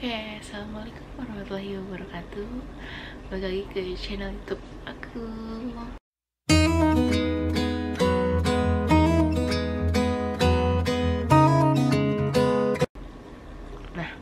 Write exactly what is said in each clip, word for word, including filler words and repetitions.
Oke, assalamualaikum warahmatullahi wabarakatuh. Balik lagi ke channel YouTube aku. Nah,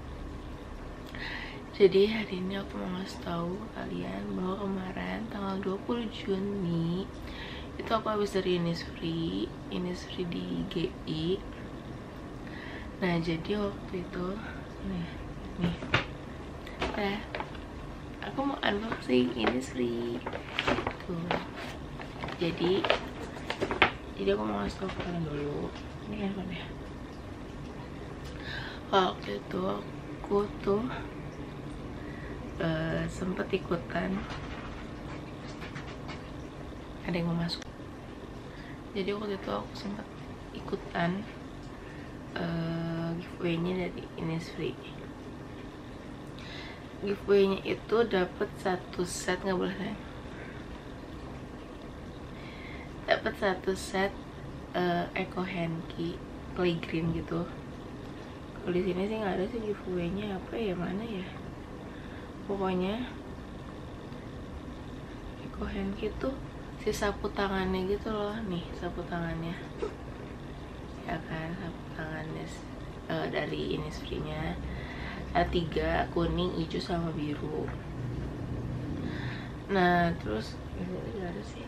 jadi hari ini aku mau ngasih tahu kalian bahwa kemarin tanggal dua puluh Juni itu aku habis dari Innisfree, Innisfree di G I. Nah, jadi waktu itu nih nih nah aku mau unboxing Innisfree gitu. jadi jadi aku mau ngasih tau ke kalian dulu. Ini handphone ya. Waktu itu aku tuh uh, sempet ikutan, ada yang mau masuk. Jadi waktu itu aku sempet ikutan uh, giveaway-nya dari Innisfree. Giveaway-nya itu dapat satu set, nggak boleh sayang, dapat satu set uh, eco hanky clay green gitu. Kalau di sini sih nggak ada sih giveaway-nya, apa ya, mana ya, pokoknya eco hanky tuh si sapu tangannya gitu loh. Nih sapu tangannya ya kan, sapu tangannya uh, dari Innisfree-nya ada tiga, kuning, hijau, sama biru. Nah terus ini ada sih.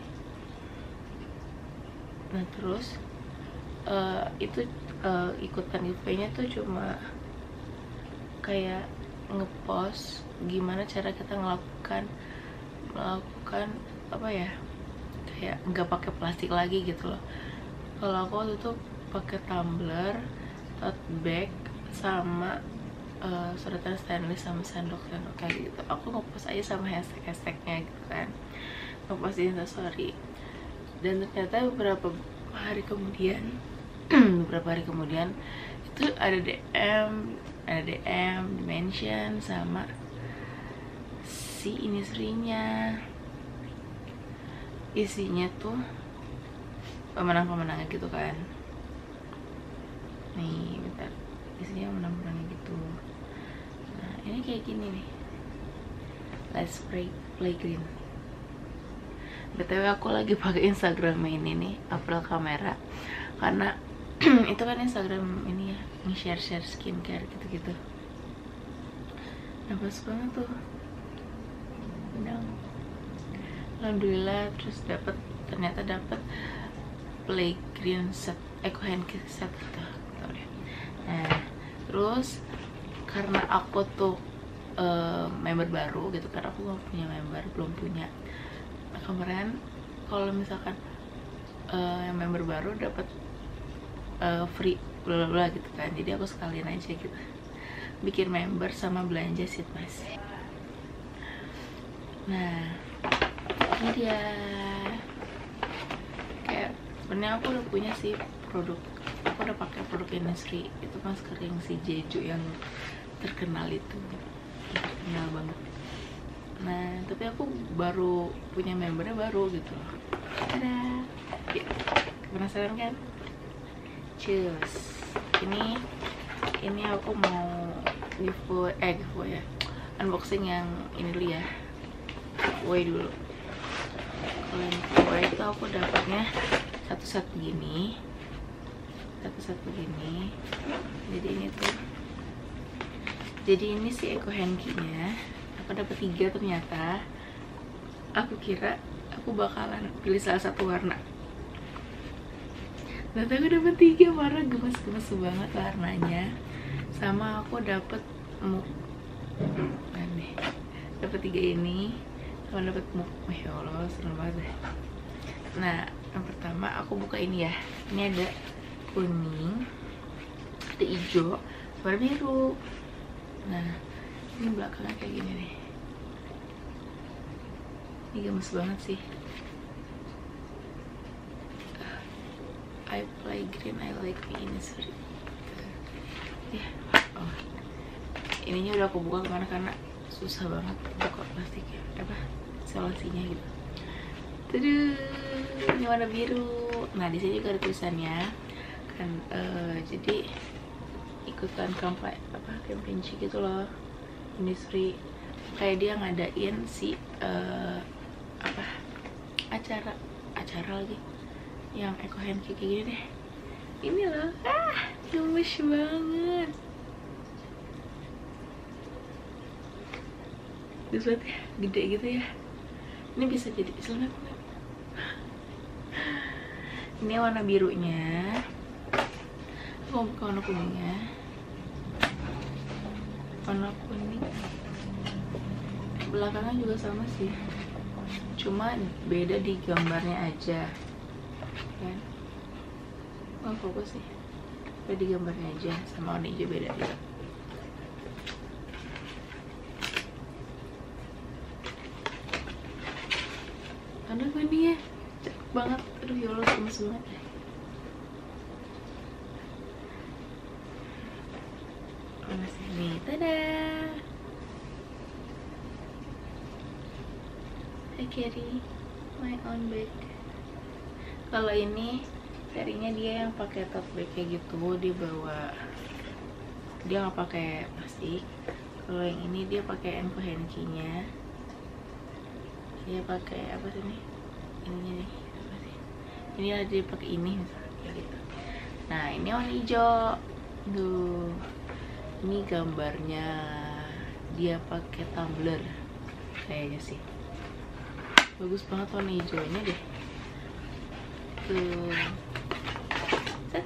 Nah terus uh, itu uh, ikutan giveaway-nya tuh cuma kayak ngepost gimana cara kita ngelakukan melakukan apa ya, kayak nggak pakai plastik lagi gitu loh. Kalau aku waktu itu pakai tumbler, tote bag, sama Uh, sedotan stainless sama sendok-sendok kayak gitu. Aku ngepost aja sama hashtag-hashtagnya gitu kan, ngepost di Instastory. Dan ternyata beberapa hari kemudian beberapa hari kemudian itu ada D M, ada D M, dimension sama si Innisfree-nya. Isinya tuh pemenang-pemenangnya gitu kan. Nih bentar, isinya pemenang-pemenangnya gitu. Nah ini kayak gini nih, Let's Play Play Green. B T W aku lagi pakai Instagram ini nih, upload kamera, karena itu kan Instagram ini ya, nge-share-share skincare gitu-gitu. Nah pas banget tuh menang, alhamdulillah. Terus dapat, ternyata dapat Play Green set, eco hanky set gitu. Nah terus karena aku tuh uh, member baru gitu kan, aku nggak punya member, belum punya. Nah kemarin kalau misalkan uh, yang member baru dapat uh, free bla bla gitu kan, jadi aku sekalian aja gitu bikin member sama belanja sih mas. Nah ini dia, kayak sebenarnya aku udah punya sih produk, aku udah pakai produk Innisfree itu, masker yang si Jeju yang terkenal itu, terkenal banget. Nah tapi aku baru punya membernya baru gitu. Ada ya, penasaran kan? Cheers. Ini ini aku mau giveaway, eh giveaway ya, unboxing yang ini dulu ya, giveaway dulu. Kalau yang giveaway itu aku dapatnya satu set begini, satu-satu begini. Jadi ini tuh, jadi ini si eco hanky-nya aku dapat tiga. Ternyata aku kira aku bakalan pilih salah satu warna, ternyata aku dapat tiga warna, gemes-gemes banget warnanya. Sama aku dapat muk, nah nih dapat tiga ini, sama dapat muk. Ya Allah seneng banget deh. Nah yang pertama aku buka ini ya, ini ada kuning, ada hijau, warna biru. Nah ini belakangnya kayak gini nih, ini gemes banget sih. uh, I play green, I like me Innisfree ya. Oh ininya udah aku buka kemana karena susah banget buka plastiknya, apa isolasinya gitu. Tuduh, ini warna biru. Nah di sini juga ada tulisannya kan, uh, jadi ikutan kampanye apa, campaign gitu loh. Innisfree, kayak dia ngadain si uh, apa acara acara lagi yang eco handcake kayak gini deh. Ini loh, ah gemes banget. Bagus banget ya, gede gitu ya. Ini bisa jadi seleb. Ini warna birunya. Aku buka warna kuningnya. Warna kuning. Belakangnya juga sama sih, cuma beda di gambarnya aja kan. Oh fokus sih, beda di gambarnya aja, sama warna hijau beda juga. Aduh ini ya cakep banget, aduh ya Allah gemes banget. Mana sih nih, tada. I carry my own bag. Kalau ini serinya dia yang pakai tote bag kayak gitu, dia bawa, dia nggak pakai plastik. Kalau yang ini dia pakai eco handcake-nya, dia pakai apa sih nih? Ininya nih, apa sih? Ini ada dia pakai ini misalnya kayak gitu. Nah ini warna hijau, tuh. Ini gambarnya dia pakai tumbler, kayaknya sih. Bagus banget warna hijaunya deh. Tuh. Set.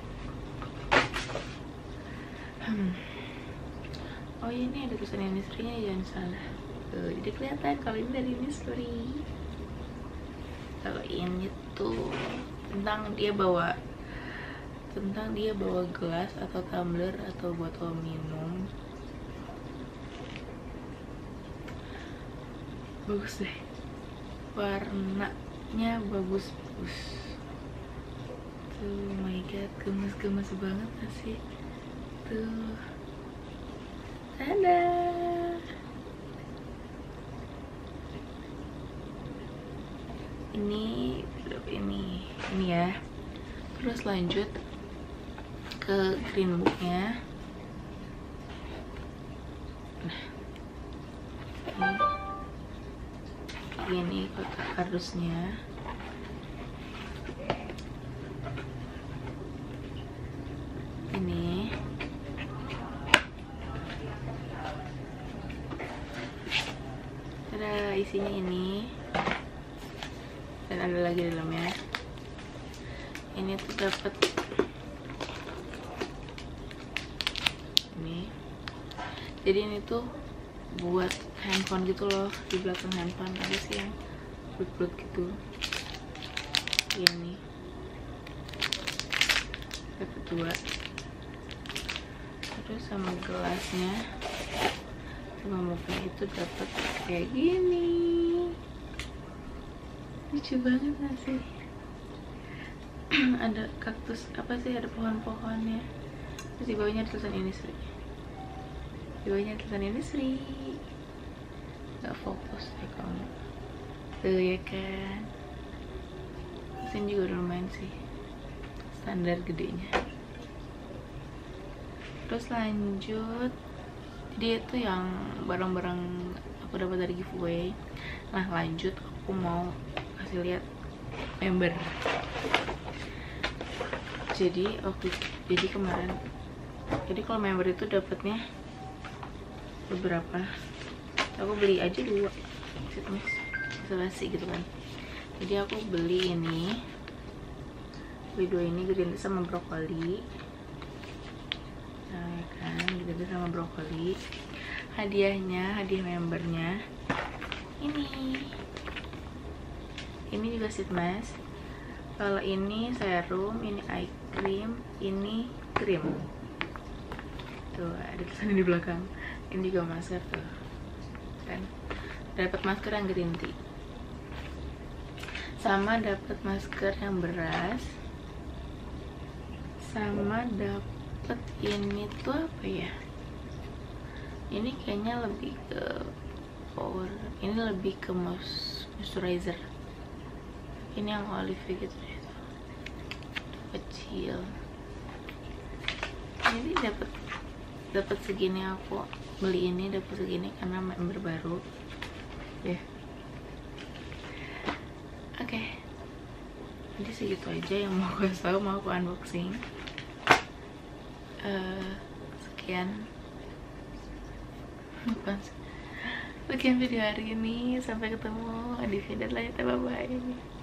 Hmm. Oh iya, ini ada tulisan Innisfree-nya, jangan salah. Tuh, jadi kelihatan kalau ini dari Innisfree. Kalau ini tuh tentang dia bawa tentang dia bawa gelas atau tumbler atau botol minum. Bagus deh, warnanya bagus-bagus. Tuh, oh my god, gemes-gemes banget sih. Tuh, ada. Ini, ini, ini ya. Terus lanjut ke green booknya. Nah, ini, ini kotak kardusnya. Ini ada isinya ini, dan ada lagi di dalamnya. Ini tuh dapat ini, jadi ini tuh buat handphone gitu loh. Di belakang handphone ada sih yang bulat-bulat gitu. Ini dapat dua, terus sama gelasnya sama muknya itu dapat kayak gini. Lucu banget gak sih? Ada kaktus, apa sih, ada pohon-pohonnya. Terus di bawahnya tulisan Innisfree. Di bawahnya tulisan Innisfree. Gak fokus ya kamu. Tuh ya kan. Mesin juga udah lumayan sih, standar gedenya. Terus lanjut, jadi itu yang barang-barang aku dapat dari giveaway. Nah lanjut, aku mau kasih lihat member. Jadi waktu jadi kemarin, jadi kalau member itu dapatnya beberapa. Aku beli aja dua, basa-basi gitu kan. Jadi aku beli ini, beli dua ini, green tea sama brokoli. Nah kan, green tea sama brokoli. Hadiahnya, hadiah membernya ini. Ini juga sheet mask. Kalau ini serum, ini eye cream, ini krim. Tuh ada tulisannya di belakang. Ini juga masker tuh. Kan dapat masker yang green tea. Sama dapat masker yang beras. Sama dapat ini tuh apa ya? Ini kayaknya lebih ke power. Ini lebih ke moisturizer. Ini yang olive gitu deh, kecil. Ini dapat dapat segini, aku beli ini dapat segini karena member baru ya. Oke, okay. Jadi segitu aja yang mau gue tahu, mau aku unboxing. Uh, sekian bukan sekian video hari ini. Sampai ketemu di video lainnya. Bye bye.